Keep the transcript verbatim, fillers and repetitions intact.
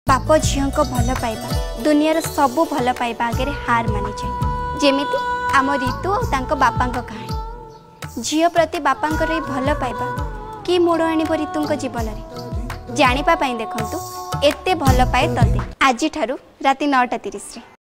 बाप झील को भल पाइबा दुनियार सबू भल पाइबा आगे हार मानि जाए। जेमिति आम ऋतु और तांको बापांक कहानी झील प्रति बापांकर ये भल पाइबा कि मोड़ आणिब ऋतुंक जीवन में जानिबा पई देखंतु एते भल पाए तते आज ठारू राति नौटा तीस।